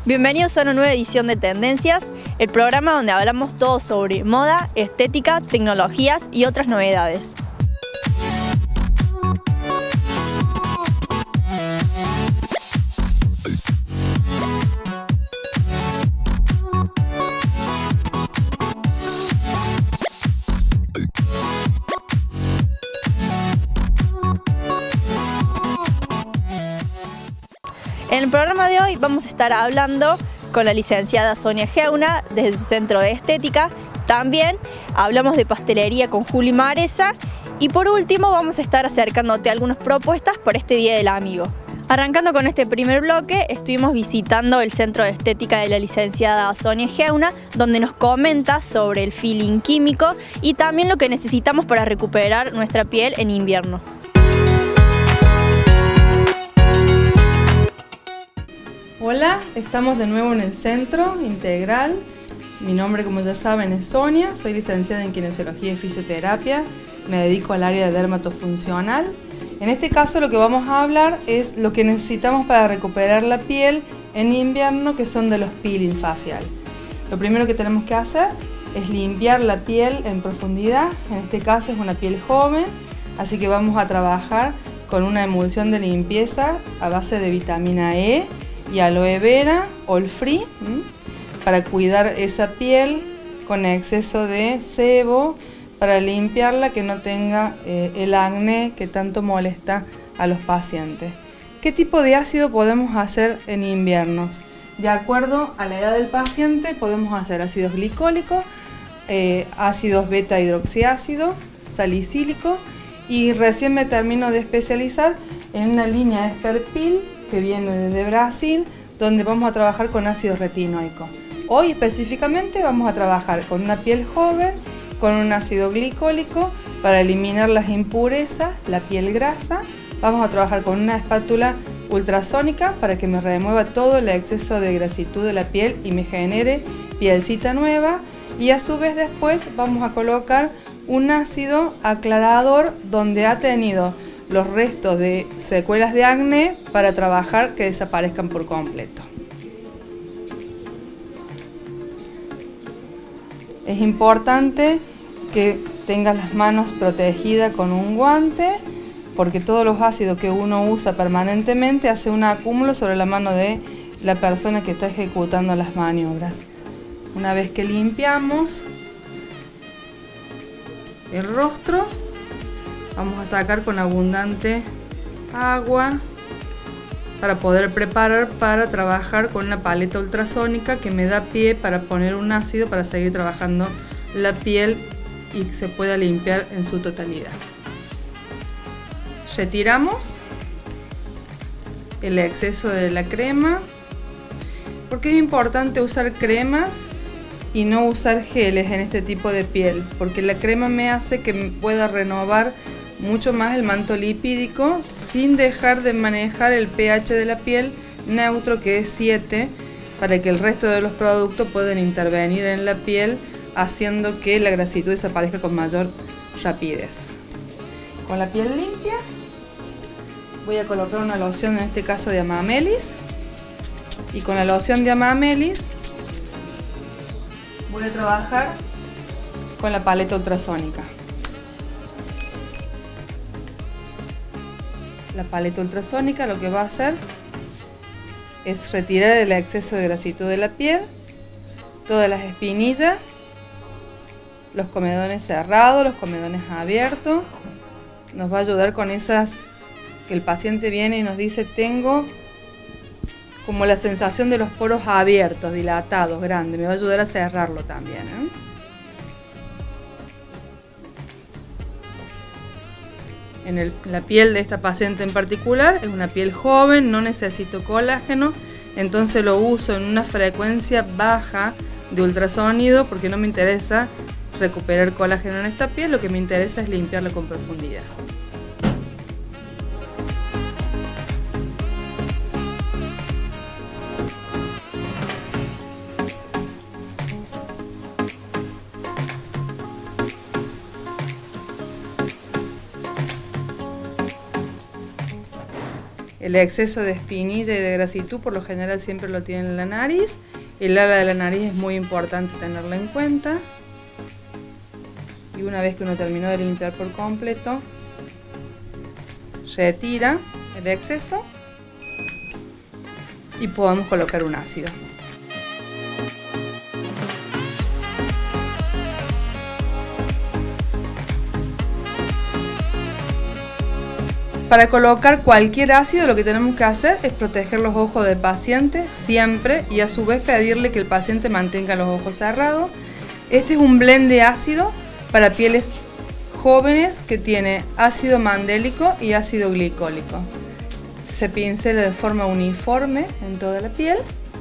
Bienvenidos a una nueva edición de Tendencias, el programa donde hablamos todo sobre moda, estética, tecnologías y otras novedades. En el programa de hoy vamos a estar hablando con la licenciada Sonia Geuna desde su centro de estética. También hablamos de pastelería con Juli Maresa y por último vamos a estar acercándote a algunas propuestas por este Día del Amigo. Arrancando con este primer bloque, estuvimos visitando el centro de estética de la licenciada Sonia Geuna, donde nos comenta sobre el peeling químico y también lo que necesitamos para recuperar nuestra piel en invierno. Hola, estamos de nuevo en el Centro Integral. Mi nombre, como ya saben, es Sonia, soy licenciada en Kinesiología y Fisioterapia, me dedico al área de dermatofuncional. En este caso lo que vamos a hablar es lo que necesitamos para recuperar la piel en invierno, que son de los peeling facial. Lo primero que tenemos que hacer es limpiar la piel en profundidad, en este caso es una piel joven, así que vamos a trabajar con una emulsión de limpieza a base de vitamina E y aloe vera, all free, para cuidar esa piel con exceso de sebo, para limpiarla, que no tenga el acné que tanto molesta a los pacientes. ¿Qué tipo de ácido podemos hacer en inviernos? De acuerdo a la edad del paciente podemos hacer ácidos glicólicos, ácidos beta hidroxiácido, salicílico, y recién me termino de especializar en una línea de Sperpil que viene desde Brasil, donde vamos a trabajar con ácido retinoico. Hoy específicamente vamos a trabajar con una piel joven, con un ácido glicólico para eliminar las impurezas, la piel grasa. Vamos a trabajar con una espátula ultrasónica para que me remueva todo el exceso de grasitud de la piel y me genere pielcita nueva. Y a su vez después vamos a colocar un ácido aclarador donde ha tenido los restos de secuelas de acné para trabajar que desaparezcan por completo. Es importante que tengas las manos protegidas con un guante, porque todos los ácidos que uno usa permanentemente hace un acúmulo sobre la mano de la persona que está ejecutando las maniobras. Una vez que limpiamos el rostro, vamos a sacar con abundante agua para poder preparar para trabajar con una paleta ultrasónica que me da pie para poner un ácido para seguir trabajando la piel y que se pueda limpiar en su totalidad. Retiramos el exceso de la crema, porque es importante usar cremas y no usar geles en este tipo de piel, porque la crema me hace que pueda renovar mucho más el manto lipídico sin dejar de manejar el pH de la piel neutro, que es 7, para que el resto de los productos puedan intervenir en la piel, haciendo que la grasitud desaparezca con mayor rapidez. Con la piel limpia voy a colocar una loción, en este caso de Amamelis, y con la loción de Amamelis voy a trabajar con la paleta ultrasónica. La paleta ultrasónica lo que va a hacer es retirar el exceso de grasitud de la piel, todas las espinillas, los comedones cerrados, los comedones abiertos. Nos va a ayudar con esas que el paciente viene y nos dice: tengo como la sensación de los poros abiertos, dilatados, grandes. Me va a ayudar a cerrarlo también, En la piel de esta paciente en particular es una piel joven, no necesito colágeno, entonces lo uso en una frecuencia baja de ultrasonido porque no me interesa recuperar colágeno en esta piel, lo que me interesa es limpiarla con profundidad. El exceso de espinilla y de grasitud por lo general siempre lo tiene en la nariz. El ala de la nariz es muy importante tenerla en cuenta. Y una vez que uno terminó de limpiar por completo, retira el exceso y podemos colocar un ácido. Para colocar cualquier ácido lo que tenemos que hacer es proteger los ojos del paciente siempre y a su vez pedirle que el paciente mantenga los ojos cerrados. Este es un blend de ácido para pieles jóvenes que tiene ácido mandélico y ácido glicólico. Se pincela de forma uniforme en toda la piel.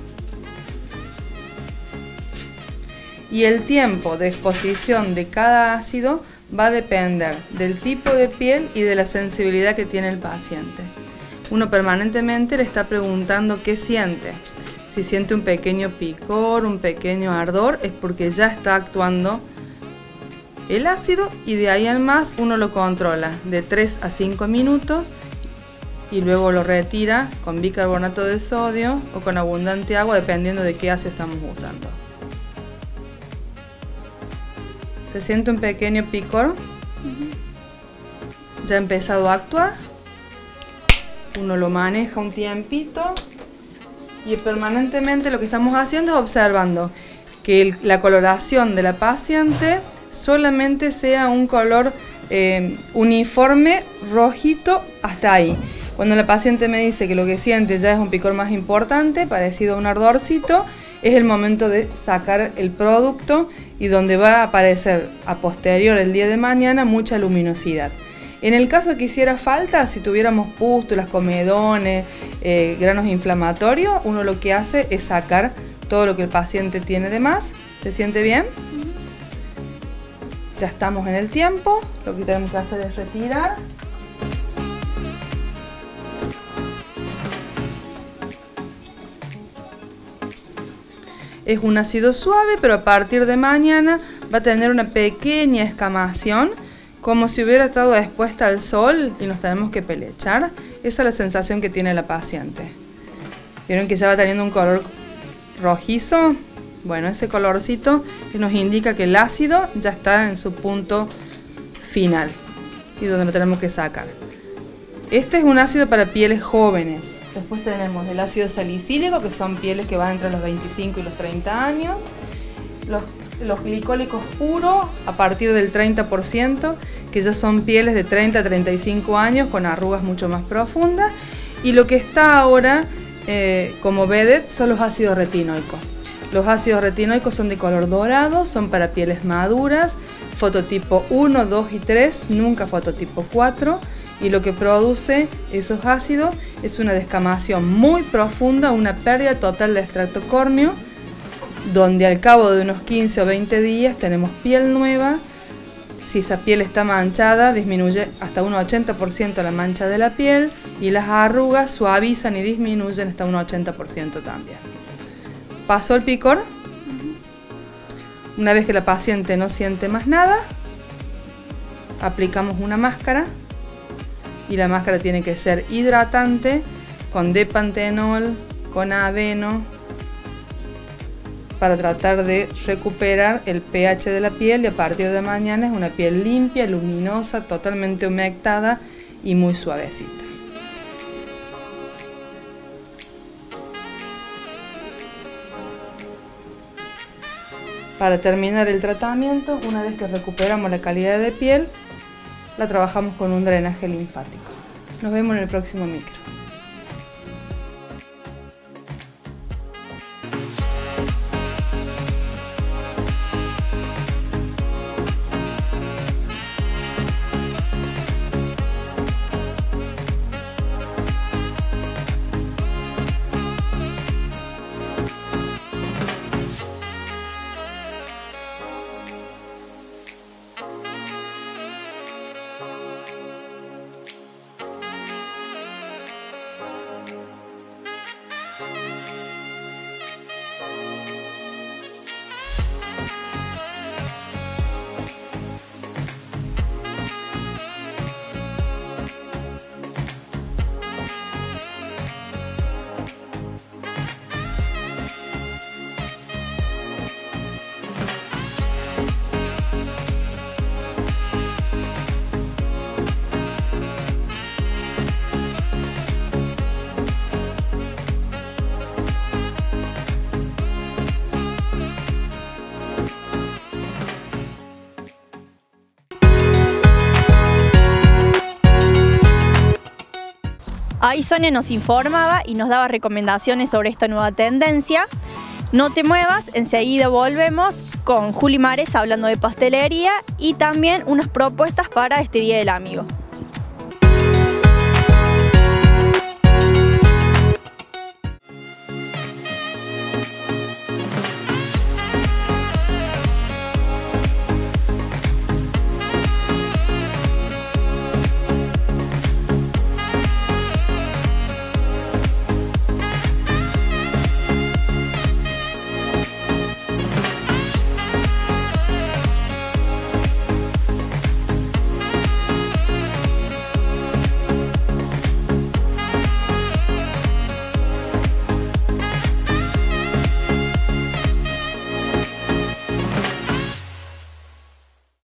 Y el tiempo de exposición de cada ácido va a depender del tipo de piel y de la sensibilidad que tiene el paciente. Uno permanentemente le está preguntando qué siente. Si siente un pequeño picor, un pequeño ardor, es porque ya está actuando el ácido y de ahí en más uno lo controla de 3 a 5 minutos y luego lo retira con bicarbonato de sodio o con abundante agua dependiendo de qué ácido estamos usando. Se siente un pequeño picor, ya ha empezado a actuar, uno lo maneja un tiempito y permanentemente lo que estamos haciendo es observando que la coloración de la paciente solamente sea un color uniforme, rojito, hasta ahí. Cuando la paciente me dice que lo que siente ya es un picor más importante, parecido a un ardorcito, es el momento de sacar el producto y donde va a aparecer a posterior el día de mañana mucha luminosidad. En el caso que hiciera falta, si tuviéramos pústulas, comedones, granos inflamatorios, uno lo que hace es sacar todo lo que el paciente tiene de más. ¿Se siente bien? Ya estamos en el tiempo, lo que tenemos que hacer es retirar. Es un ácido suave, pero a partir de mañana va a tener una pequeña escamación, como si hubiera estado expuesta al sol y nos tenemos que pelechar. Esa es la sensación que tiene la paciente. ¿Vieron que ya va teniendo un color rojizo? Bueno, ese colorcito nos indica que el ácido ya está en su punto final y donde lo tenemos que sacar. Este es un ácido para pieles jóvenes. Después tenemos el ácido salicílico, que son pieles que van entre los 25 y los 30 años. Los glicólicos puros, a partir del 30%, que ya son pieles de 30 a 35 años con arrugas mucho más profundas. Y lo que está ahora como vedette son los ácidos retinoicos. Los ácidos retinoicos son de color dorado, son para pieles maduras, fototipo 1, 2 y 3, nunca fototipo 4. Y lo que produce esos ácidos es una descamación muy profunda, una pérdida total de extracto córneo, donde al cabo de unos 15 o 20 días tenemos piel nueva. Si esa piel está manchada, disminuye hasta un 80% la mancha de la piel y las arrugas suavizan y disminuyen hasta un 80% también. ¿Pasó el picor? Una vez que la paciente no siente más nada, aplicamos una máscara. Y la máscara tiene que ser hidratante, con depantenol, con aveno, para tratar de recuperar el pH de la piel y a partir de mañana es una piel limpia, luminosa, totalmente humectada y muy suavecita. Para terminar el tratamiento, una vez que recuperamos la calidad de piel, la trabajamos con un drenaje linfático. Nos vemos en el próximo micro. Ahí Sonia nos informaba y nos daba recomendaciones sobre esta nueva tendencia. No te muevas, enseguida volvemos con Juli Mares hablando de pastelería y también unas propuestas para este Día del Amigo.